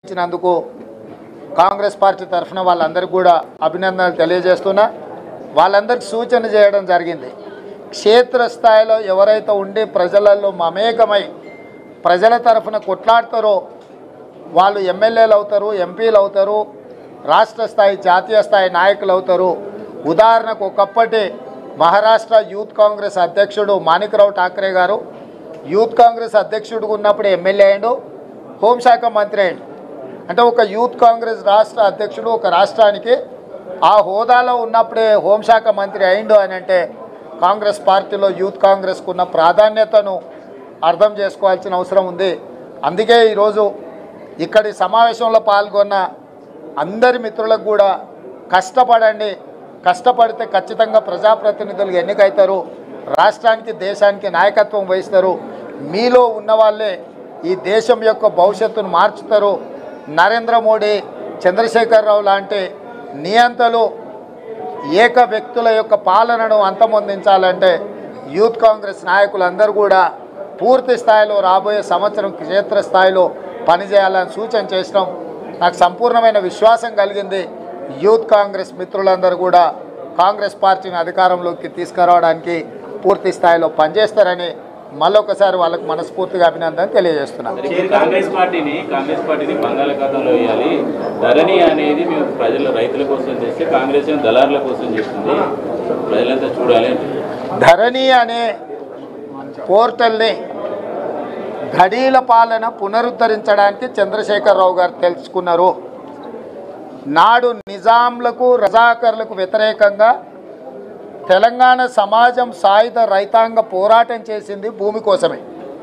ఇచ్చినందుకు కాంగ్రెస్ పార్టీ తరఫున వాళ్ళందరికీ కూడా అభినందనలు తెలియజేస్తున్నా. వాళ్ళందరికీ సూచన చేయడం జరిగింది. క్షేత్రస్థాయిలో ఎవరైతే ఉండి ప్రజలలో మమేకమై ప్రజల తరఫున కొట్లాడతారో వాళ్ళు ఎమ్మెల్యేలు అవుతారు, ఎంపీలు అవుతారు, రాష్ట్ర స్థాయి జాతీయ స్థాయి నాయకులు అవుతారు. ఉదాహరణకు ఒకప్పటి మహారాష్ట్ర యూత్ కాంగ్రెస్ అధ్యక్షుడు మాణిక్రావు ఠాక్రే గారు యూత్ కాంగ్రెస్ అధ్యక్షుడిగా ఉన్నప్పుడు ఎమ్మెల్యే అయ్యిండు, హోంశాఖ మంత్రి అయ్యిండు. అంటే ఒక యూత్ కాంగ్రెస్ రాష్ట్ర అధ్యక్షుడు ఒక రాష్ట్రానికి ఆ హోదాలో ఉన్నప్పుడే హోంశాఖ మంత్రి అయ్యిండు అని అంటే కాంగ్రెస్ పార్టీలో యూత్ కాంగ్రెస్కు ఉన్న ప్రాధాన్యతను అర్థం చేసుకోవాల్సిన అవసరం ఉంది. అందుకే ఈరోజు ఇక్కడి సమావేశంలో పాల్గొన్న అందరి మిత్రులకు కూడా కష్టపడండి, కష్టపడితే ఖచ్చితంగా ప్రజాప్రతినిధులు ఎన్నికవుతారు, రాష్ట్రానికి దేశానికి నాయకత్వం వహిస్తారు. మీలో ఉన్న వాళ్ళే ఈ దేశం యొక్క భవిష్యత్తును మార్చుతారు. నరేంద్ర మోడీ, చంద్రశేఖరరావు లాంటి నియంతలు ఏక వ్యక్తుల యొక్క పాలనను అంతమొందించాలంటే యూత్ కాంగ్రెస్ నాయకులందరూ కూడా పూర్తి స్థాయిలో రాబోయే సంవత్సరం క్షేత్రస్థాయిలో పనిచేయాలని సూచన చేసినాం. నాకు సంపూర్ణమైన విశ్వాసం కలిగింది. యూత్ కాంగ్రెస్ మిత్రులందరూ కూడా కాంగ్రెస్ పార్టీని అధికారంలోకి తీసుకురావడానికి పూర్తి స్థాయిలో పనిచేస్తారని మళ్ళొకసారి వాళ్ళకు మనస్ఫూర్తిగా అభినందన తెలియజేస్తున్నాను. కాంగ్రెస్ పార్టీని బంగాళాఖాతంలో వేయాలి. ధరణి అనేది మేము ప్రజల రైతుల కోసం చేస్తే కాంగ్రెస్ దళారుల కోసం చేస్తుంది, ప్రజలంతా చూడాలి. ధరణి అనే పోర్టల్ని ఘడీల పాలన పునరుద్ధరించడానికి చంద్రశేఖరరావు గారు తెలుసుకున్నారు. నాడు నిజాంలకు రజాకర్లకు వ్యతిరేకంగా తెలంగాణ సమాజం సాయుధ రైతాంగ పోరాటం చేసింది భూమి కోసమే.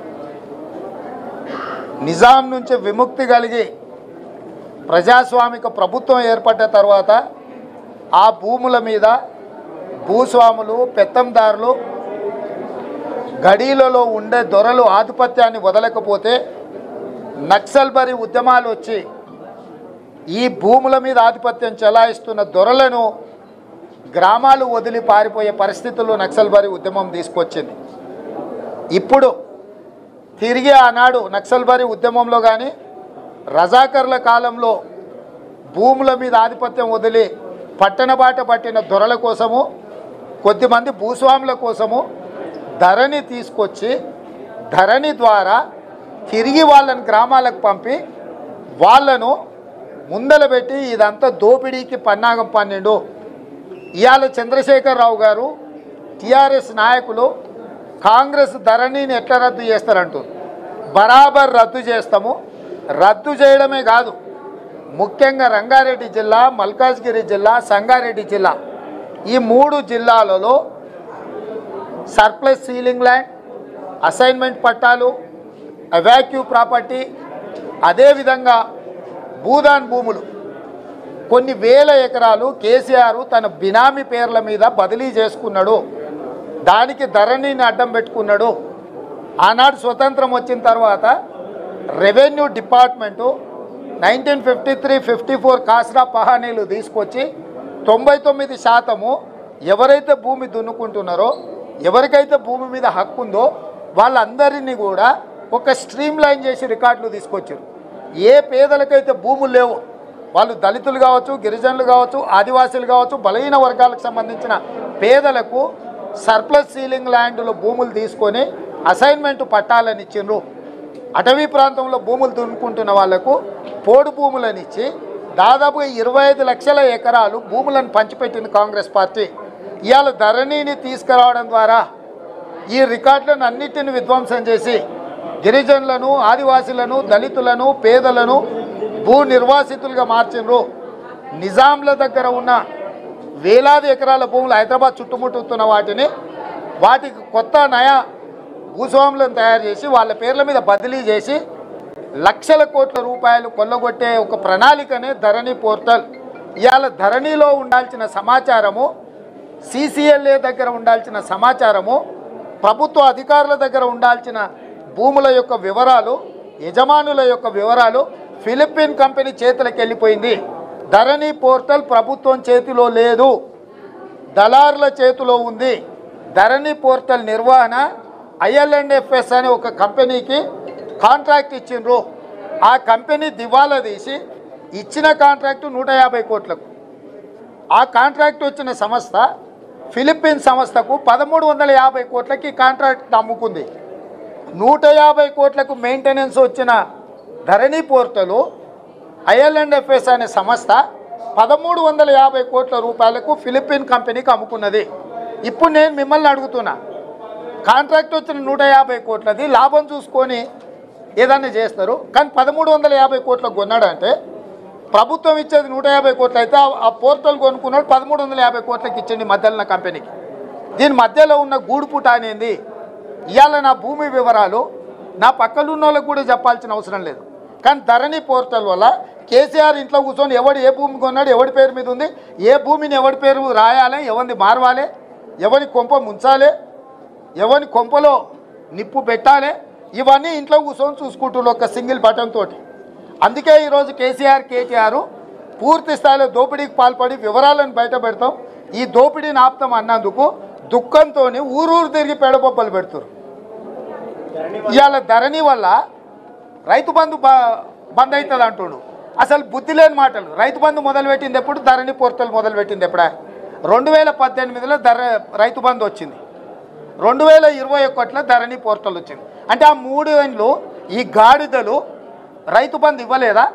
నిజాం నుంచి విముక్తి కలిగి ప్రజాస్వామిక ప్రభుత్వం ఏర్పడ్డ తర్వాత ఆ భూముల మీద భూస్వాములు, పెత్తందారులు, గడీలలో ఉండే దొరలు ఆధిపత్యాన్ని వదలకపోతే నక్సల్బరీ ఉద్యమాలు వచ్చి ఈ భూముల మీద ఆధిపత్యం చెలాయిస్తున్న దొరలను గ్రామాలు వదిలి పారిపోయే పరిస్థితుల్లో నక్సల్బరీ ఉద్యమం తీసుకొచ్చింది. ఇప్పుడు తిరిగి ఆనాడు నక్సల్బరీ ఉద్యమంలో కానీ రజాకర్ల కాలంలో భూముల మీద ఆధిపత్యం వదిలి పట్టణ బాట పట్టిన దొరల కోసము, కొద్దిమంది భూస్వాముల కోసము ధరణి తీసుకొచ్చి ధరణి ద్వారా తిరిగి వాళ్ళని గ్రామాలకు పంపి వాళ్ళను ముందల పెట్టి ఇదంతా దోపిడీకి పన్నాగం పన్నెండు. ఇవాళ చంద్రశేఖరరావు గారు, టీఆర్ఎస్ నాయకులు కాంగ్రెస్ ధరణిని ఎట్లా రద్దు చేస్తారంటారు. బరాబర్ రద్దు చేస్తాము. రద్దు చేయడమే కాదు, ముఖ్యంగా రంగారెడ్డి జిల్లా, మల్కాజ్గిరి జిల్లా, సంగారెడ్డి జిల్లా ఈ 3 జిల్లాలలో సర్ప్లస్ సీలింగ్ ల్యాండ్, అసైన్మెంట్ పట్టాలు, అవాక్యూ ప్రాపర్టీ, అదేవిధంగా భూదాన్ భూములు కొన్ని వేల ఎకరాలు కేసీఆర్ తన బినామీ పేర్ల మీద బదిలీ చేసుకున్నాడు. దానికి ధరణిని అడ్డం పెట్టుకున్నాడు. ఆనాడు స్వతంత్రం వచ్చిన తర్వాత రెవెన్యూ డిపార్ట్మెంటు 1953-54 కాస్రా పహానీలు తీసుకొచ్చి 99% ఎవరైతే భూమి దున్నుకుంటున్నారో, ఎవరికైతే భూమి మీద హక్కు ఉందో వాళ్ళందరినీ కూడా ఒక స్ట్రీమ్ లైన్ చేసి రికార్డులు తీసుకొచ్చారు. ఏ పేదలకైతే భూములు లేవో, వాళ్ళు దళితులు కావచ్చు, గిరిజనులు కావచ్చు, ఆదివాసీలు కావచ్చు, బలహీన వర్గాలకు సంబంధించిన పేదలకు సర్ప్లస్ సీలింగ్ ల్యాండ్లో భూములు తీసుకొని అసైన్మెంట్ పట్టాలని ఇచ్చిండ్రు. అటవీ ప్రాంతంలో భూములు దున్నుకుంటున్న వాళ్లకు పోడు భూములను ఇచ్చి దాదాపుగా 25 లక్షల ఎకరాలు భూములను పంచిపెట్టింది కాంగ్రెస్ పార్టీ. ఇవాళ ధరణిని తీసుకురావడం ద్వారా ఈ రికార్డులను అన్నిటిని విధ్వంసం చేసి గిరిజనులను, ఆదివాసీలను, దళితులను, పేదలను భూ నిర్వాసితులుగా మార్చిండ్రు. నిజాంల దగ్గర ఉన్న వేలాది ఎకరాల భూములు హైదరాబాద్ చుట్టుముట్టుతున్న వాటికి కొత్త నయా భూస్వాములను తయారు చేసి వాళ్ళ పేర్ల మీద బదిలీ చేసి లక్షల కోట్ల రూపాయలు కొల్లగొట్టే ఒక ప్రణాళికనే ధరణి పోర్టల్. ఇవాళ ధరణిలో ఉండాల్సిన సమాచారము, CCLA దగ్గర ఉండాల్సిన సమాచారము, ప్రభుత్వ అధికారుల దగ్గర ఉండాల్సిన భూముల యొక్క వివరాలు, యజమానుల యొక్క వివరాలు ఫిలిప్పీన్ కంపెనీ చేతులకు వెళ్ళిపోయింది. ధరణి పోర్టల్ ప్రభుత్వం చేతిలో లేదు, దళారుల చేతిలో ఉంది. ధరణి పోర్టల్ నిర్వహణ IL&FS అనే ఒక కంపెనీకి కాంట్రాక్ట్ ఇచ్చిండ్రు. ఆ కంపెనీ దివాలా తీసి ఇచ్చిన కాంట్రాక్టు 150 కోట్లకు. ఆ కాంట్రాక్ట్ వచ్చిన సంస్థ ఫిలిప్పీన్ సంస్థకు 1350 కోట్లకి కాంట్రాక్ట్ అమ్ముకుంది. 150 కోట్లకు మెయింటెనెన్స్ వచ్చిన ధరణి పోర్టలు IL&FS అనే సంస్థ 1350 కోట్ల రూపాయలకు ఫిలిప్పీన్ కంపెనీకి అమ్ముకున్నది. ఇప్పుడు నేను మిమ్మల్ని అడుగుతున్నా, కాంట్రాక్ట్ వచ్చిన 150 కోట్లది లాభం చూసుకొని ఏదన్నా చేస్తారు, కానీ 1350 కోట్లకు కొన్నాడంటే ప్రభుత్వం ఇచ్చేది 150 కోట్లు అయితే ఆ పోర్టల్ కొనుక్కున్నాడు 1350 కోట్లకి ఇచ్చింది మధ్యలో ఉన్న కంపెనీకి. దీని మధ్యలో ఉన్న గూడుపుట అనేది ఇవాళ నా భూమి వివరాలు నా పక్కన ఉన్న వాళ్ళకు కూడా చెప్పాల్సిన అవసరం లేదు. కానీ ధరణి పోర్టల్ వల్ల కేసీఆర్ ఇంట్లో కూర్చొని ఎవడు ఏ భూమి కొన్నాడు, ఎవడి పేరు మీద ఉంది, ఏ భూమిని ఎవడి పేరు రాయాలి, ఎవరిని మార్వాలి, ఎవరి కొంప ముంచాలి, ఎవరి కొంపలో నిప్పు పెట్టాలి, ఇవన్నీ ఇంట్లో కూర్చొని చూసుకుంటున్నారు ఒక సింగిల్ బటన్ తోటి. అందుకే ఈరోజు కేటీఆర్ పూర్తి స్థాయిలో దోపిడీకి పాల్పడి వివరాలను బయట పెడతాం, ఈ దోపిడీని ఆపుతాం అన్నందుకు దుఃఖంతో ఊరూరు తిరిగి పేడబొబ్బలు పెడుతున్నారు. ఇవాళ ధరణి వల్ల రైతు బంధు బంద్ అవుతుంది అంటుడు. అసలు బుద్ధి లేని మాటలు. రైతు బంధు మొదలుపెట్టింది ఎప్పుడు, ధరణి పోర్టల్ మొదలుపెట్టింది ఎప్పుడా? 2018లో రైతు బంధు వచ్చింది, 2021లో ధరణి పోర్టల్ వచ్చింది. అంటే ఆ 3 ఏళ్ళు ఈ గాడిదలు రైతు బంధు ఇవ్వలేదా?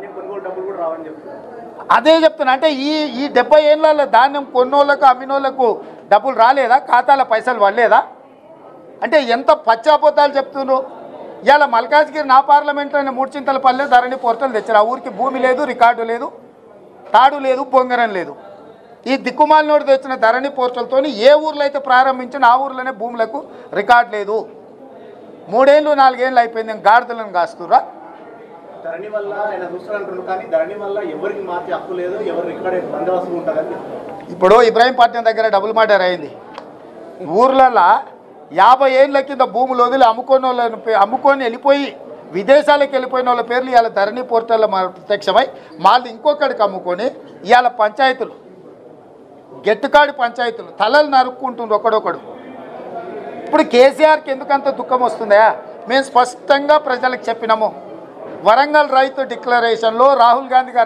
అదే చెప్తున్నా. అంటే ఈ 70 ఏళ్ళ ధాన్యం కొన్నోళ్ళకు అమ్మినోళ్ళకు డబ్బులు రాలేదా? ఖాతాల పైసలు పడలేదా? అంటే ఎంత పచ్చాపోతాలు చెప్తున్నారు. ఇవాళ మల్కాజ్గిరి నా పార్లమెంట్లోనే 3 చింతల పల్లె ధరణి పోర్టల్ తెచ్చారు. ఆ ఊరికి భూమి లేదు, రికార్డు లేదు, తాడు లేదు, బొంగరం లేదు. ఈ దిక్కుమాలినోడు తెచ్చిన ధరణి పోర్టల్తో ఏ ఊర్లో అయితే ప్రారంభించిన ఆ ఊర్లోనే భూములకు రికార్డు లేదు. 3 ఏళ్ళు 4 ఏళ్ళు అయిపోయింది, గాడిదలను కాస్తురా. ధరణి వల్ల ఆయన చూస్తారంటున్నారు, కానీ ధరణి వల్ల ఎవరికి మార్చే హక్కు లేదు, ఎవరు రికార్డ్ బందోబస్తు ఉంటుందని. ఇప్పుడు ఇబ్రాహీంపట్నం దగ్గర డబుల్ మర్డర్ అయింది. ఊర్లలో 50 ఏళ్ళ కింద భూములు వదిలి అమ్ముకొని వెళ్ళిపోయి విదేశాలకు వెళ్ళిపోయిన వాళ్ళ పేర్లు ఇవాళ ధరణి పోర్టల్లో ప్రత్యక్షమై మళ్ళీ ఇంకొకడికి అమ్ముకొని ఇవాళ పంచాయతీలు గెట్టుకాడి పంచాయతీలు తలలు నరుక్కుంటుండ్రు ఒకడొకడు. ఇప్పుడు కేసీఆర్కి ఎందుకంత దుఃఖం వస్తుందా? మేము స్పష్టంగా ప్రజలకు చెప్పినాము. వరంగల్ రైతు డిక్లరేషన్లో రాహుల్ గాంధీ గారి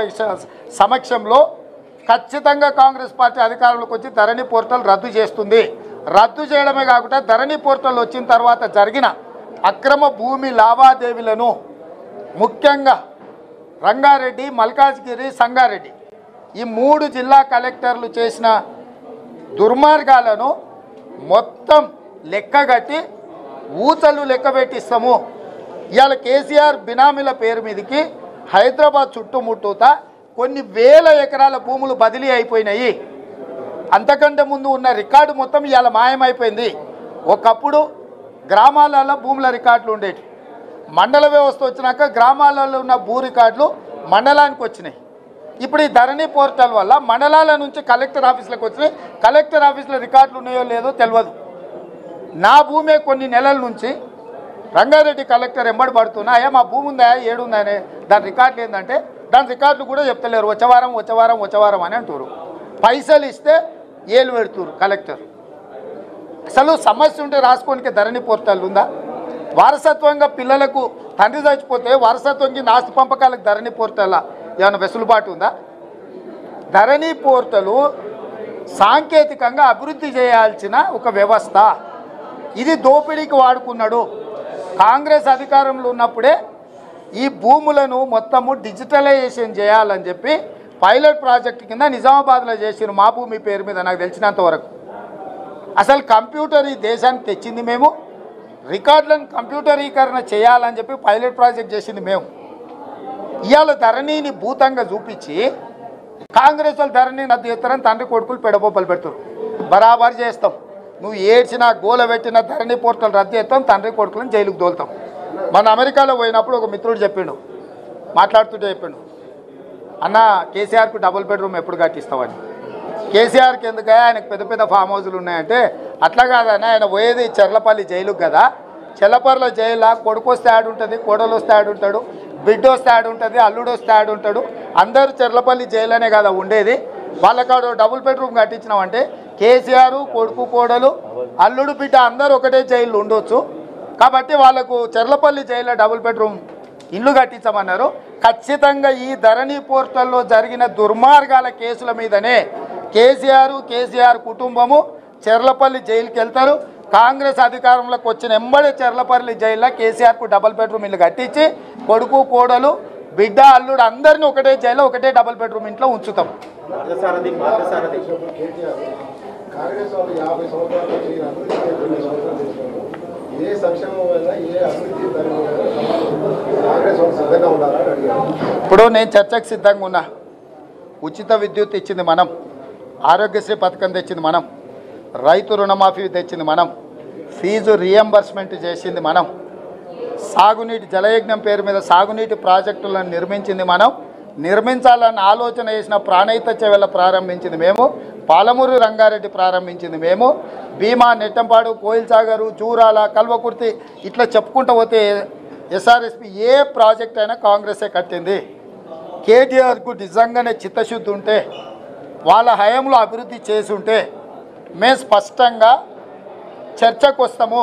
సమక్షంలో ఖచ్చితంగా కాంగ్రెస్ పార్టీ అధికారంలోకి వచ్చి ధరణి పోర్టల్ రద్దు చేస్తుంది. రద్దు చేయడమే కాకుండా ధరణి పోర్టల్ వచ్చిన తర్వాత జరిగిన అక్రమ భూమి లావాదేవీలను ముఖ్యంగా రంగారెడ్డి, మల్కాజ్గిరి, సంగారెడ్డి ఈ 3 జిల్లా కలెక్టర్లు చేసిన దుర్మార్గాలను మొత్తం లెక్కగట్టి ఊచలు లెక్క పెట్టిస్తాము. ఇవాళ కేసీఆర్ బినామీల పేరు మీదకి హైదరాబాద్ చుట్టుముట్టుతా కొన్ని వేల ఎకరాల భూములు బదిలీ అయిపోయినాయి. అంతకంటే ముందు ఉన్న రికార్డు మొత్తం ఇవాళ మాయమైపోయింది. ఒకప్పుడు గ్రామాలలో భూముల రికార్డులు ఉండేవి. మండల వ్యవస్థ వచ్చినాక గ్రామాలలో ఉన్న భూ రికార్డులు మండలానికి వచ్చినాయి. ఇప్పుడు ఈ ధరణి పోర్టల్ వల్ల మండలాల నుంచి కలెక్టర్ ఆఫీసులకు వచ్చినాయి. కలెక్టర్ ఆఫీసులో రికార్డులు ఉన్నాయో లేదో తెలియదు. నా భూమే కొన్ని నెలల నుంచి రంగారెడ్డి కలెక్టర్ ఎంబడి పడుతున్నా, అయ్యా మా భూమి ఉందా, ఏడుందని, దాని రికార్డులు ఏంటంటే దాని రికార్డులు కూడా చెప్తలేరు. వచ్చవారం అని అంటారు. పైసలు ఇస్తే ఏలు పెడుతురు కలెక్టర్. అసలు సమస్య ఉంటే రాసుకోనికి ధరణి పోర్టల్ ఉందా? వారసత్వంగా పిల్లలకు తండ్రి చచ్చిపోతే వారసత్వం కింద ఆస్తి పంపకాలకు ధరణి పోర్టల్ ఏమైనా వెసులుబాటు ఉందా? ధరణి పోర్టలు సాంకేతికంగా అభివృద్ధి చేయాల్సిన ఒక వ్యవస్థ. ఇది దోపిడీకి వాడుకున్నాడు. కాంగ్రెస్ అధికారంలో ఉన్నప్పుడే ఈ భూములను మొత్తము డిజిటలైజేషన్ చేయాలని చెప్పి పైలట్ ప్రాజెక్ట్ కింద నిజామాబాద్లో చేసిన మా భూమి పేరు మీద నాకు తెలిసినంత వరకు. అసలు కంప్యూటర్ ఈ దేశానికి తెచ్చింది మేము, రికార్డులను కంప్యూటరీకరణ చేయాలని చెప్పి పైలట్ ప్రాజెక్ట్ చేసింది మేము. ఇవాళ ధరణిని భూతంగా చూపించి కాంగ్రెస్ వాళ్ళు ధరణిని రద్దు చేస్తారని తండ్రి కొడుకులు పెడబొబ్బలు పెడతారు. బరాబర్ చేస్తాం. నువ్వు ఏడ్చినా గోల పెట్టిన ధరణి పోర్టల్ రద్దు చేస్తాం, తండ్రి కొడుకులను జైలుకు దోలుతాం. మన అమెరికాలో పోయినప్పుడు ఒక మిత్రుడు చెప్పిండు, మాట్లాడుతుంటే చెప్పిండు, అన్న కేసీఆర్కు డబుల్ బెడ్రూమ్ ఎప్పుడు కట్టిస్తామని. కేసీఆర్కి ఎందుకయ్యా, ఆయనకు పెద్ద పెద్ద ఫామ్ హౌజులు ఉన్నాయంటే, అట్లా కాదన్న ఆయన పోయేది చెర్లపల్లి జైలుకు కదా. చెల్లపర్ల జైలు కొడుకు వస్తే ఆడుంటుంది, కోడలు వస్తే ఆడుంటాడు, బిడ్డ వస్తే ఆడుంటుంది, అల్లుడు వస్తే ఆడుంటాడు. అందరూ చెర్లపల్లి జైలునే కదా ఉండేది. వాళ్ళకాడు డబుల్ బెడ్రూమ్ కట్టించినామంటే కేసీఆర్ కొడుకు కోడలు అల్లుడు బిడ్డ అందరూ ఒకటే జైలు ఉండొచ్చు. కాబట్టి వాళ్ళకు చెర్లపల్లి జైల్లో డబుల్ బెడ్రూమ్ ఇండ్లు కట్టించమన్నారు. ఖచ్చితంగా ఈ ధరణి పోర్టల్లో జరిగిన దుర్మార్గాల కేసుల మీదనే కేసీఆర్ కుటుంబము చెర్లపల్లి జైలుకి వెళ్తారు. కాంగ్రెస్ అధికారంలోకి వచ్చిన ఎంబడి చెర్లపల్లి జైల్లో కేసీఆర్కు డబుల్ బెడ్రూమ్ ఇల్లు కట్టించి కొడుకు కోడలు బిడ్డ అల్లుడు అందరినీ ఒకటే జైల్లో ఒకటే డబుల్ బెడ్రూమ్ ఇంట్లో ఉంచుతాం. కాంగ్రెస్ వాళ్ళు 50 సంవత్సరాల నుంచి ఏ సంక్షేమం వల్ల ఏ అభివృద్ధి కాంగ్రెస్ వాళ్ళు సిద్ధంగా ఉండాలని అడిగారు. ఇప్పుడు నేను చర్చకు సిద్ధంగా ఉన్నా. ఉచిత విద్యుత్ ఇచ్చింది మనం, ఆరోగ్యశ్రీ పథకం తెచ్చింది మనం, రైతు రుణమాఫీ తెచ్చింది మనం, ఫీజు రియంబర్స్మెంట్ చేసింది మనం, సాగునీటి జలయజ్ఞం పేరు మీద సాగునీటి ప్రాజెక్టులను నిర్మించింది మనం, నిర్మించాలన్న ఆలోచన చేసిన ప్రాణహిత చెవెల ప్రారంభించింది మేము, పాలమూరు రంగారెడ్డి ప్రారంభించింది మేము, భీమా నెట్టంపాడు కోయిల్ సాగరు జూరాల కల్వకుర్తి ఇట్లా చెప్పుకుంటూ పోతే ఎస్ఆర్ఎస్పి ఏ ప్రాజెక్ట్ అయినా కాంగ్రెసే కట్టింది. కేటీఆర్కు నిజంగానే చిత్తశుద్ధి ఉంటే వాళ్ళ హయాంలో అభివృద్ధి చేసి ఉంటే మేము స్పష్టంగా చర్చకు వస్తాము.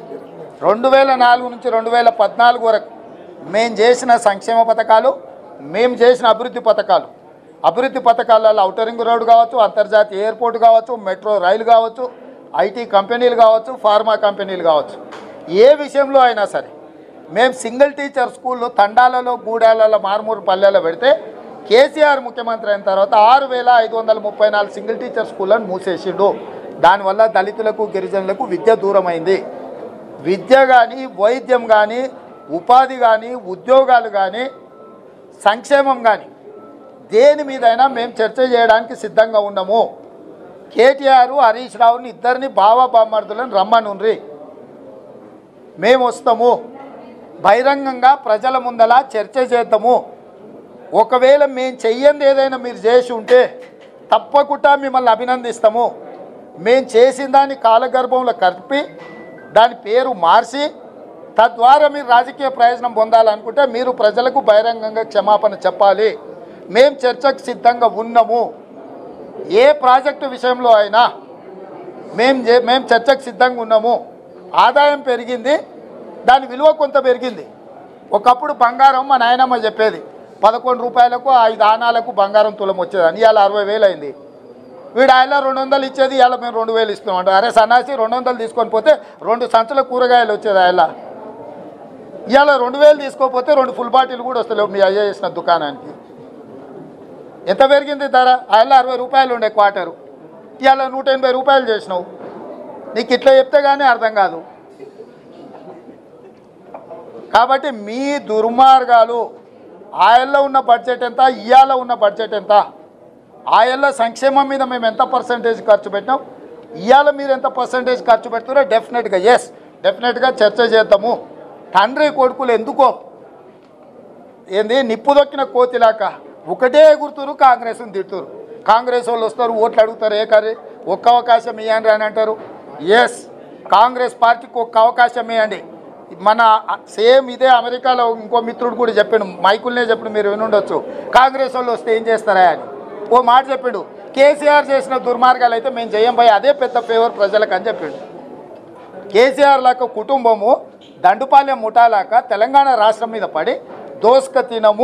2004 నుంచి 2014 వరకు మేము చేసిన సంక్షేమ పథకాలు, మేము చేసిన అభివృద్ధి పథకాలలో ఔటర్ రింగ్ రోడ్ కావచ్చు, అంతర్జాతీయ ఎయిర్పోర్ట్ కావచ్చు, మెట్రో రైలు కావచ్చు, ఐటీ కంపెనీలు కావచ్చు, ఫార్మా కంపెనీలు కావచ్చు, ఏ విషయంలో అయినా సరే మేము సింగిల్ టీచర్ స్కూళ్ళు తండాలలో గూడాలలో మారుమూరు పల్లెల్లో పెడితే కేసీఆర్ ముఖ్యమంత్రి అయిన తర్వాత 6534 సింగిల్ టీచర్ స్కూళ్ళను మూసేసిండు. దానివల్ల దళితులకు గిరిజనులకు విద్య దూరమైంది. విద్య కానీ, వైద్యం కానీ, ఉపాధి కానీ, ఉద్యోగాలు కానీ, సంక్షేమం కానీ దేని మీదైనా మేము చర్చ చేయడానికి సిద్ధంగా ఉన్నాము. కేటీఆర్ హరీష్ రావుని ఇద్దరిని బామర్దులను రమ్మనుండ్రి, మేము వస్తాము, బహిరంగంగా ప్రజల ముందలా చర్చ చేద్దాము. ఒకవేళ మేము చెయ్యంది ఏదైనా మీరు చేసి ఉంటే తప్పకుండా మిమ్మల్ని అభినందిస్తాము. మేము చేసిన దాన్ని కాలగర్భంలో కలిపి దాని పేరు మార్చి తద్వారా మీరు రాజకీయ ప్రయోజనం పొందాలనుకుంటే మీరు ప్రజలకు బహిరంగంగా క్షమాపణ చెప్పాలి. మేము చర్చకు సిద్ధంగా ఉన్నాము. ఏ ప్రాజెక్టు విషయంలో అయినా మేము చర్చకు సిద్ధంగా ఉన్నాము. ఆదాయం పెరిగింది, దాని విలువ కొంత పెరిగింది. ఒకప్పుడు బంగారం మా నాయనమ్మ చెప్పేది 11 రూపాయలకు 5 ఆనాలకు బంగారం తులం వచ్చేదని, ఇవాళ 60,000 అయింది. వీడు ఆయన 200 ఇచ్చేది, ఇవాళ మేము 2,000 ఇస్తున్నాం. అరే సన్నాసి 200 తీసుకొని పోతే 2 సంచుల కూరగాయలు వచ్చేది ఆయన, ఇవాళ 2,000 తీసుకోకపోతే 2 ఫుల్ బాటిల్ కూడా వస్తలేవు మీ అయ్య చేసిన దుకాణానికి. ఎంత పెరిగింది ధర? ఆయన 60 రూపాయలు ఉండే క్వార్టరు, ఇవాళ 180 రూపాయలు చేసినావు. నీకు ఇట్లా చెప్తే కానీ అర్థం కాదు. కాబట్టి మీ దుర్మార్గాలు, ఆయల్లో ఉన్న బడ్జెట్ ఎంత, ఇవాళ ఉన్న బడ్జెట్ ఎంత, ఆయల్లో సంక్షేమం మీద మేము ఎంత పర్సంటేజ్ ఖర్చు పెట్టినాం, ఇవాళ మీరు ఎంత పర్సంటేజ్ ఖర్చు పెడుతున్నారో డెఫినెట్గా చర్చ చేద్దాము. తండ్రి కొడుకులు ఎందుకో ఏంది నిప్పు దొక్కిన కోతిలాక ఒకటే గుర్తురు, కాంగ్రెస్ని తిడుతురు. కాంగ్రెస్ వాళ్ళు వస్తారు, ఓట్లు అడుగుతారు, ఏ కర్రీ ఒక్క అవకాశం ఇవ్వండి అని అంటారు. కాంగ్రెస్ పార్టీకి ఒక్క అవకాశం ఇవ్వండి. మన సేమ్ ఇదే అమెరికాలో ఇంకో మిత్రుడు కూడా చెప్పాడు, మైకుల్నే చెప్పాడు, మీరు వినుండొచ్చు, కాంగ్రెస్ వాళ్ళు వస్తే ఏం చేస్తారా అని ఓ మాట చెప్పాడు. కేసీఆర్ చేసిన దుర్మార్గాలు అయితే మేము చేయం పోయి అదే పెద్ద ఫేవర్ ప్రజలకు అని చెప్పాడు. కేసీఆర్ లాగా కుటుంబము దండుపాలెం ముఠాలాక తెలంగాణ రాష్ట్రం మీద పడి దోసుక తినము,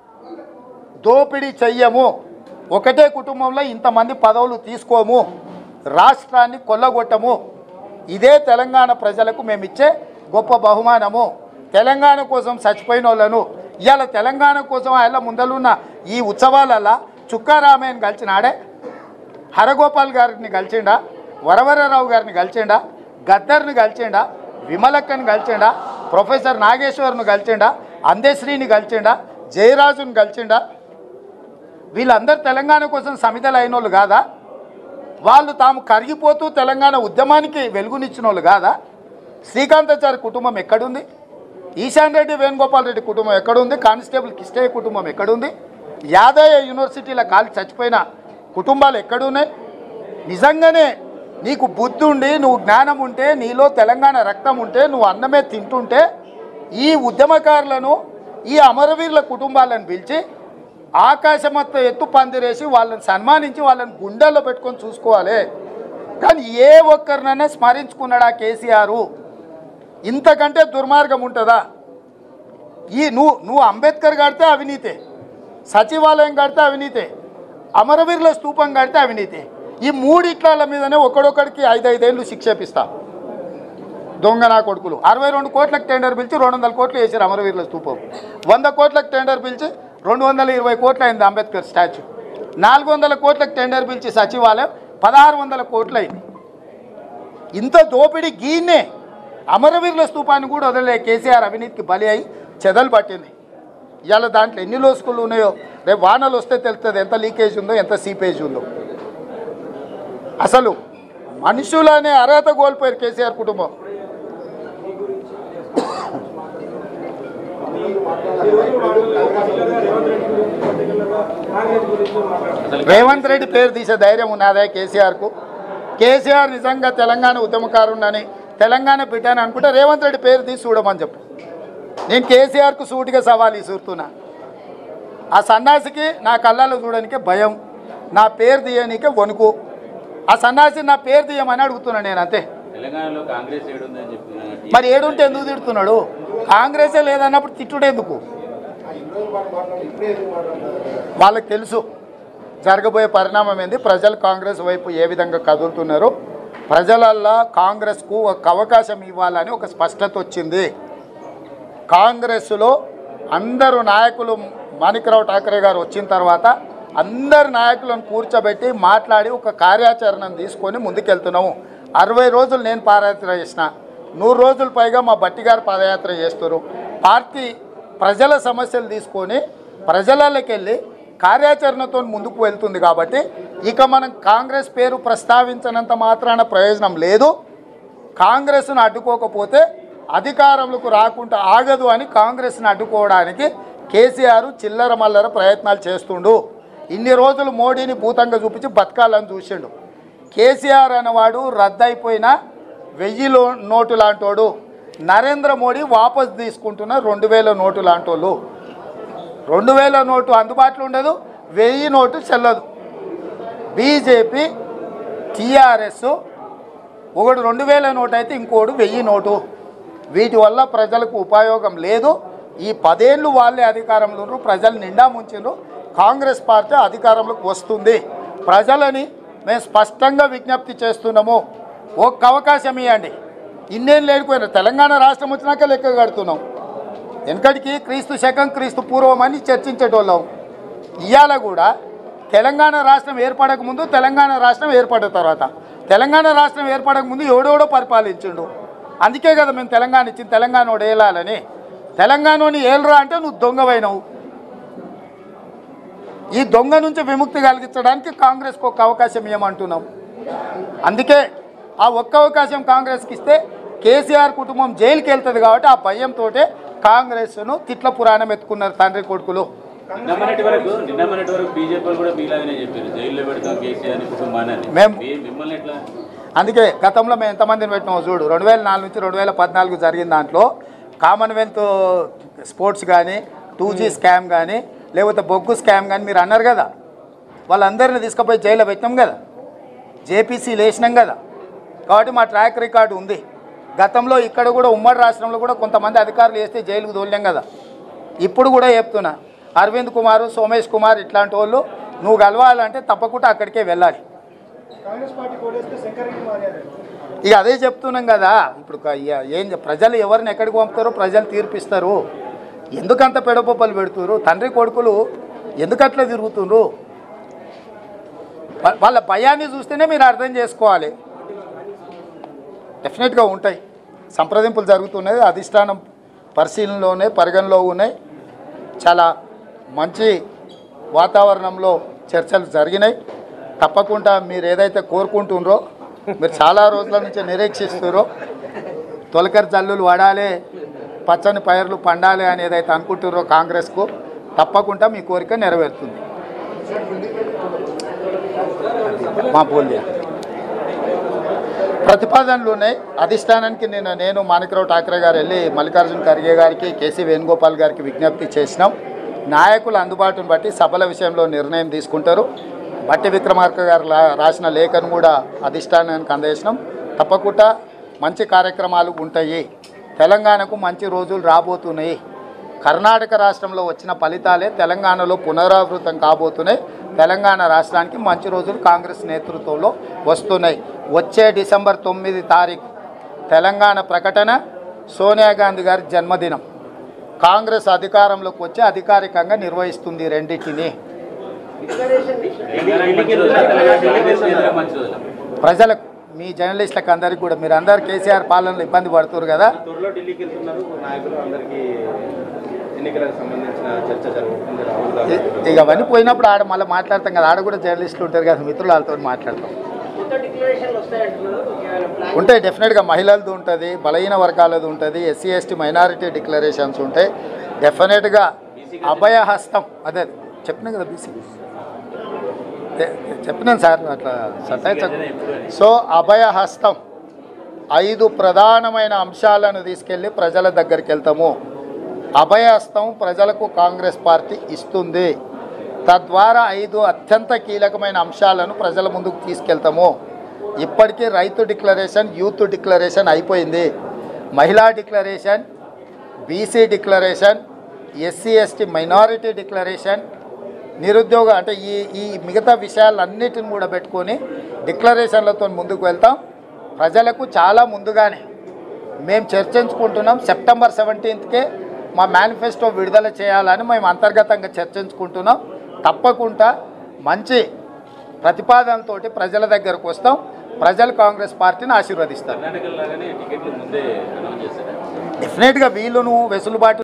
దోపిడీ చెయ్యము, ఒకటే కుటుంబంలో ఇంతమంది పదవులు తీసుకోము, రాష్ట్రాన్ని కొల్లగొట్టము. ఇదే తెలంగాణ ప్రజలకు మేమిచ్చే గొప్ప బహుమానము. తెలంగాణ కోసం చచ్చిపోయిన వాళ్ళను ఇవాళ తెలంగాణ కోసం ఆయన ముందలున్న ఈ ఉత్సవాలలో చుక్కారామయ్యని కలిసినాడే, హరగోపాల్ గారిని కలిసిండా, వరవరరావు గారిని కలిసిండా, గద్దర్ని కలిసిండా, విమలక్కని కలిసిండా, ప్రొఫెసర్ నాగేశ్వర్ను కలిసిండా, అందేశ్రీని కలిసిండా, జయరాజుని కలిసిండా. వీళ్ళందరూ తెలంగాణ కోసం సమిధలు అయిన వాళ్ళు కాదా? వాళ్ళు తాము కరిగిపోతూ తెలంగాణ ఉద్యమానికి వెలుగునిచ్చిన వాళ్ళు కాదా? శ్రీకాంతాచారి కుటుంబం ఎక్కడుంది? ఈశాన్ రెడ్డి వేణుగోపాల్ రెడ్డి కుటుంబం ఎక్కడుంది? కానిస్టేబుల్ కిష్టయ్య కుటుంబం ఎక్కడుంది? యాదయ్య యూనివర్సిటీలో కాలి చచ్చిపోయిన కుటుంబాలు ఎక్కడున్నాయి? నిజంగానే నీకు బుద్ధి ఉండి, నువ్వు జ్ఞానం ఉంటే, నీలో తెలంగాణ రక్తం ఉంటే, నువ్వు అన్నమే తింటుంటే ఈ ఉద్యమకారులను, ఈ అమరవీరుల కుటుంబాలను పిలిచి ఆకాశమత్త ఎత్తు పందిరేసి వాళ్ళని సన్మానించి వాళ్ళని గుండెల్లో పెట్టుకొని చూసుకోవాలి. కానీ ఏ ఒక్కరినైనా స్మరించుకున్నాడా కేసీఆర్? ఇంతకంటే దుర్మార్గం ఉంటుందా? నువ్వు అంబేద్కర్ కడితే అవినీతే, సచివాలయం కడితే అవినీతే, అమరవీరుల స్తూపం కడితే అవినీతే. ఈ మూడిట్ల మీదనే ఒకడొకడికి 5 ఏళ్ళు శిక్ష ఇప్పిస్తా. దొంగ నా కొడుకులు 62 కోట్లకు టెండర్ పిలిచి 200 కోట్లు వేసారు అమరవీరుల స్తూపం. 100 కోట్లకు టెండర్ పిలిచి 220 కోట్లు అయింది అంబేద్కర్ స్టాచ్యూ. 400 కోట్లకు టెండర్ పిలిచి సచివాలయం 1600 కోట్లు అయింది. ఇంత దోపిడీ గీనే అమరవీరుల స్తూపాన్ని కూడా వదిలే కేసీఆర్ అవినీతికి బలి అయి చెదలు పట్టింది. ఇవాళ దాంట్లో ఎన్ని లోసుకులు ఉన్నాయో రేపు వానలు వస్తే తెలుస్తుంది ఎంత లీకేజ్ ఉందో, ఎంత సీపేజ్ ఉందో. అసలు మనుషులనే అర్హత కోల్పోయారు కేసీఆర్ కుటుంబం. రేవంత్ రెడ్డి పేరు తీసే ధైర్యం ఉన్నదే కేసీఆర్కు? కేసీఆర్ నిజంగా తెలంగాణ ఉద్యమకారుడని తెలంగాణ బిడ్డని అనుకుంటే రేవంత్ రెడ్డి పేరు తీసి చూడమని చెప్పు. నేను కేసీఆర్కు సూటిగా సవాల్ ఇసురుతున్నా. ఆ సన్నాసికి నా కళ్ళలో చూడడానికే భయం, నా పేరు తీయనికే వణుకు. ఆ సన్నాసి నా పేరు తీయమని అడుగుతున్నాను నేను, అంతే. తెలంగాణలో కాంగ్రెస్ ఏడుందని చెప్పి మరి ఏడుంటే ఎందుకు తిడుతున్నాడు? కాంగ్రెసే లేదన్నప్పుడు తిట్టుడు ఎందుకు? వాళ్ళకి తెలుసు జరగబోయే పరిణామం ఏంది, ప్రజలు కాంగ్రెస్ వైపు ఏ విధంగా కదులుతున్నారు. ప్రజలల్లో కాంగ్రెస్కు ఒక అవకాశం ఇవ్వాలని ఒక స్పష్టత వచ్చింది. కాంగ్రెస్లో అందరూ నాయకులు మాణిక్రావు ఠాకరే గారు వచ్చిన తర్వాత అందరు నాయకులను కూర్చోబెట్టి మాట్లాడి ఒక కార్యాచరణను తీసుకొని ముందుకెళ్తున్నాము. 60 రోజులు నేను పాదయాత్ర చేసిన, 100 రోజులు పైగా మా బట్టి గారు పాదయాత్ర చేస్తారు. పార్టీ ప్రజల సమస్యలు తీసుకొని ప్రజలకి వెళ్ళి కార్యాచరణతో ముందుకు వెళ్తుంది. కాబట్టి ఇక మనం కాంగ్రెస్ పేరు ప్రస్తావించినంత మాత్రాన ప్రయోజనం లేదు. కాంగ్రెస్ను అడ్డుకోకపోతే అధికారంలోకి రాకుండా ఆగదు అని కాంగ్రెస్ను అడ్డుకోవడానికి కేసీఆర్ చిల్లర మల్లర ప్రయత్నాలు చేస్తుండు. ఇన్ని రోజులు మోడీని భూతంగా చూపించి బతకాలని చూసిండు. కేసీఆర్ అనేవాడు రద్దయిపోయిన 1000 నోటు లాంటోడు. నరేంద్ర మోడీ వాపసు తీసుకుంటున్న 2000 నోటు లాంటోళ్ళు. 2000 నోటు అందుబాటులో ఉండదు, 1000 నోటు చెల్లదు. బీజేపీ టీఆర్ఎస్ ఒకడు 2000 నోటు అయితే ఇంకోడు 1000 నోటు. వీటి వల్ల ప్రజలకు ఉపయోగం లేదు. ఈ 10 ఏళ్ళు వాళ్ళే అధికారంలో ఉన్నారు, ప్రజలు నిండా ముంచారు. కాంగ్రెస్ పార్టీ అధికారంలోకి వస్తుంది. ప్రజలని మేము స్పష్టంగా విజ్ఞప్తి చేస్తున్నాము, ఒక్క అవకాశం ఇవ్వండి. ఇన్నేళ్ళు లేకపోయినా తెలంగాణ రాష్ట్రం వచ్చినాక లెక్క కడుతున్నాం. వెనకటికి క్రీస్తు శకం క్రీస్తు పూర్వం అని చర్చించేటోళ్ళం. ఇవాళ కూడా తెలంగాణ రాష్ట్రం ఏర్పడక ముందు, తెలంగాణ రాష్ట్రం ఏర్పడిన తర్వాత, తెలంగాణ రాష్ట్రం ఏర్పడక ముందు ఎవడెవడో పరిపాలించిండు. అందుకే కదా మేము తెలంగాణ ఇచ్చింది, తెలంగాణోడు ఏలాలని. తెలంగాణని ఏలరా అంటే నువ్వు దొంగవైనవు. ఈ దొంగ నుంచి విముక్తి కలిగించడానికి కాంగ్రెస్కి ఒక్క అవకాశం ఇవ్వమంటున్నాం. అందుకే ఆ ఒక్క అవకాశం కాంగ్రెస్కి ఇస్తే కేసీఆర్ కుటుంబం జైలుకి వెళ్తుంది. కాబట్టి ఆ భయంతో కాంగ్రెస్ను తిట్ల పురాణం ఎత్తుకున్నారు తండ్రి కొడుకులు. నిన్నమన్నటి వరకు బీజేపీ కూడా మీలాగానే చెప్పారు, జైల్లో పెడతాం కేసీఆర్ కుటుంబాన్ని. మిమ్మల్ని ఎట్లా? అందుకే గతంలో మేము ఎంతమందిని పెట్టినామో చూడు. 2004 నుంచి 2014 జరిగిన దాంట్లో కామన్వెల్త్ స్పోర్ట్స్ కానీ, 2G స్కామ్ కానీ, లేకపోతే బొగ్గు స్కామ్ కానీ మీరు అన్నారు కదా, వాళ్ళందరినీ తీసుకుపోయి జైల్లో పెట్టినాం కదా, జేపీసీలు వేసినాం కదా. కాబట్టి మా ట్రాక్ రికార్డు ఉంది. గతంలో ఇక్కడ కూడా ఉమ్మడి రాష్ట్రంలో కూడా కొంతమంది అధికారులు వేస్తే జైలుకు తోలేం కదా. ఇప్పుడు కూడా చెప్తున్నా, అరవింద్ కుమార్, సోమేష్ కుమార్ ఇట్లాంటి వాళ్ళు నువ్వు కలవాలంటే తప్పకుండా అక్కడికే వెళ్ళాలి. ఇక అదే చెప్తున్నాం కదా. ఇప్పుడు ఏం ప్రజలు ఎవరిని ఎక్కడికి పంపుతారో ప్రజలు తీర్పిస్తారు. ఎందుకంత పెడపప్పలు పెడుతున్నారు? తండ్రి కొడుకులు ఎందుకట్లా తిరుగుతున్నారు? వాళ్ళ భయాన్ని చూస్తేనే మీరు అర్థం చేసుకోవాలి. డెఫినెట్గా ఉంటాయి, సంప్రదింపులు జరుగుతున్నాయి, అధిష్టానం పరిశీలనలోనే పరిగణలో ఉన్నాయి. చాలా మంచి వాతావరణంలో చర్చలు జరిగినాయి. తప్పకుండా మీరు ఏదైతే కోరుకుంటున్నారో, మీరు చాలా రోజుల నుంచి నిరీక్షిస్తున్నారో, తొలకరి జల్లులు వడాలి, పచ్చని పైర్లు పండాలి అని ఏదైతే అనుకుంటున్నారో కాంగ్రెస్కు, తప్పకుండా మీ కోరిక నెరవేరుతుంది. మా బోల్దే ప్రతిపాదనలు ఉన్నాయి. అధిష్టానానికి నేను మాణిక్రావు ఠాకరే గారు వెళ్ళి మల్లికార్జున ఖర్గే గారికి, కేసీ వేణుగోపాల్ గారికి విజ్ఞప్తి చేసినాం. నాయకుల అందుబాటును బట్టి సభల విషయంలో నిర్ణయం తీసుకుంటారు. బట్టి విక్రమార్క గారు రాసిన లేఖను కూడా అధిష్టానానికి అందజేసినాం. తప్పకుండా మంచి కార్యక్రమాలు ఉంటాయి. తెలంగాణకు మంచి రోజులు రాబోతున్నాయి. కర్ణాటక రాష్ట్రంలో వచ్చిన ఫలితాలే తెలంగాణలో పునరావృతం కాబోతున్నాయి. తెలంగాణ రాష్ట్రానికి మంచి రోజులు కాంగ్రెస్ నేతృత్వంలో వస్తున్నాయి. వచ్చే డిసెంబర్ 9 తారీఖు తెలంగాణ ప్రకటన, సోనియా గాంధీ గారి జన్మదినం. కాంగ్రెస్ అధికారంలోకి వచ్చి అధికారికంగా నిర్వహిస్తుంది రెండింటిని. ప్రజలకు, మీ జర్నలిస్టులకు అందరికీ కూడా, మీరు అందరు కేసీఆర్ పాలనలో ఇబ్బంది పడుతున్నారు కదా. త్వరలో ఢిల్లీకి వెళ్తున్నారు నాయకులు, అందరికీ ఎన్నికలకు సంబంధించిన చర్చ జరుగుతుంది. రాహుల్ గాంధీ ఇక అవన్నీ పోయినప్పుడు ఆడ మళ్ళీ మాట్లాడతాం కదా. ఆడ కూడా జర్నలిస్టులు ఉంటారు కదా, మిత్రులు, వాళ్ళతో మాట్లాడతాం. ఉంటాయి డెఫినెట్గా. మహిళలది ఉంటుంది, బలహీన వర్గాలది ఉంటుంది, ఎస్సీ ఎస్టీ మైనారిటీ డిక్లరేషన్స్ ఉంటాయి. డెఫినెట్గా అభయహస్తం, అదే చెప్పినా కదా, బీసీ చెప్పినాను సార్, అట్లా సతాయించ. సో అభయహస్తం 5 ప్రధానమైన అంశాలను తీసుకెళ్ళి ప్రజల దగ్గరికి వెళ్తాము. అభయహస్తం ప్రజలకు కాంగ్రెస్ పార్టీ ఇస్తుంది. తద్వారా 5 అత్యంత కీలకమైన అంశాలను ప్రజల ముందుకు తీసుకెళ్తాము. ఇప్పటికీ రైతు డిక్లరేషన్, యూత్ డిక్లరేషన్ అయిపోయింది. మహిళా declaration, BC declaration, SC ST minority declaration, నిరుద్యోగ, అంటే ఈ మిగతా విషయాలన్నిటిని కూడా పెట్టుకొని డిక్లరేషన్లతో ముందుకు వెళ్తాం. ప్రజలకు చాలా ముందుగానే మేము చర్చించుకుంటున్నాం. సెప్టెంబర్ 17కే మా మేనిఫెస్టో విడుదల చేయాలని మేము అంతర్గతంగా చర్చించుకుంటున్నాం. తప్పకుండా మంచి ప్రతిపాదనతో ప్రజల దగ్గరకు వస్తాం. ప్రజలు కాంగ్రెస్ పార్టీని ఆశీర్వదిస్తారు. డెఫినెట్గా వీళ్ళను వెసులుబాటు